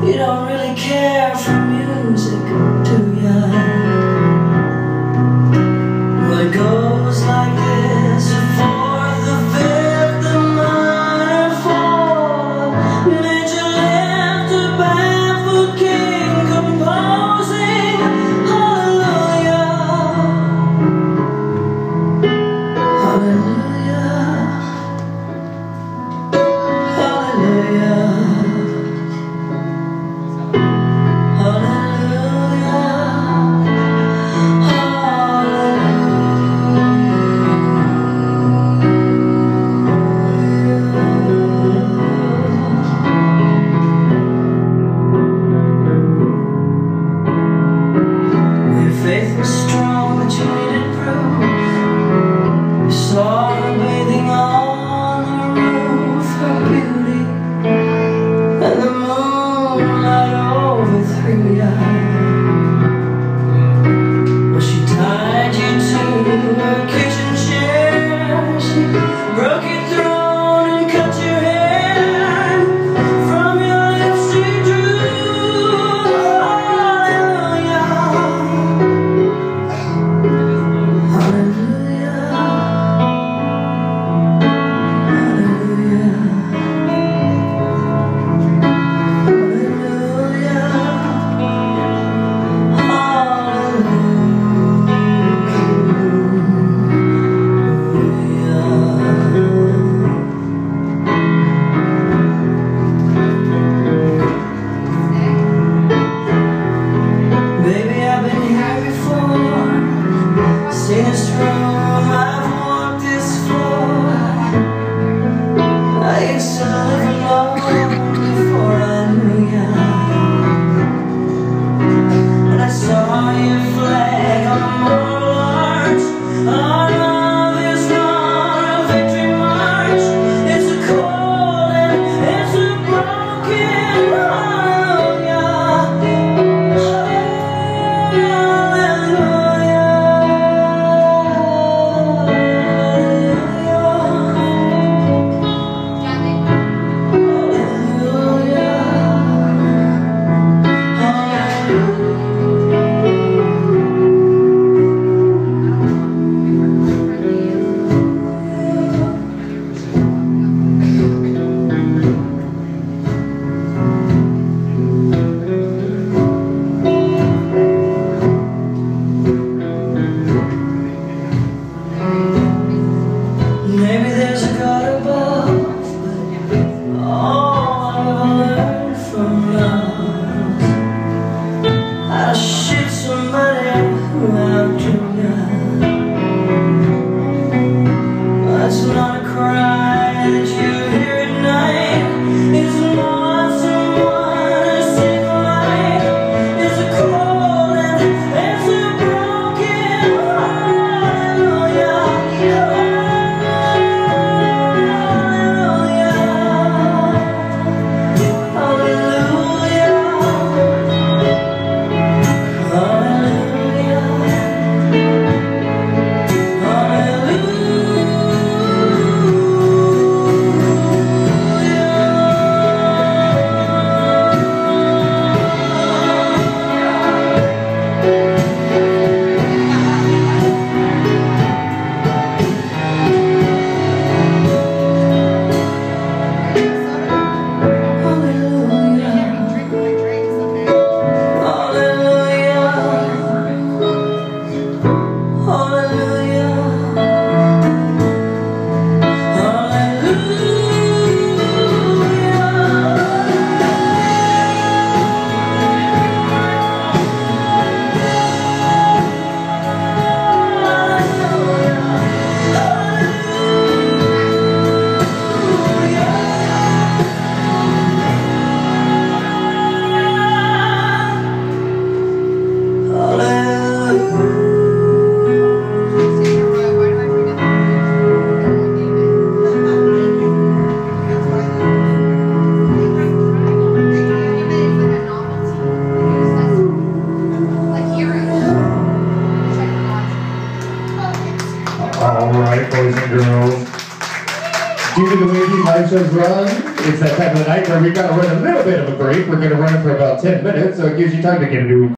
You don't really care for music, do ya? Well, it goes like this: a fourth, a fifth, a minor fourth, major left, a baffled king composing hallelujah, hallelujah, hallelujah. Faith was strong, but you needed proof. You saw her bathing on the roof, her beauty, and the moonlight overthrew ya. Well, she tied you to her kitchen chair. She broke your throat and cut your hair. From your lips she drew in this room, I've walked this floor. I used to live alone before I knew ya, and I saw your flag on the Moral Arch. Our love is not a victory march. It's a cold and it's a broken hallelujah, hallelujah. Maybe there's a God above, but all I've learned from love how to shoot somebody who outdrew ya. It's not a cry that you hear at night. It's not someone to sing light. It's a cold and it's a broken hallelujah. All right, boys and girls. Due to the way he likes us run, It's that time of the night where we've got to run a little bit of a break. We're going to run it for about 10 minutes, so it gives you time to get a new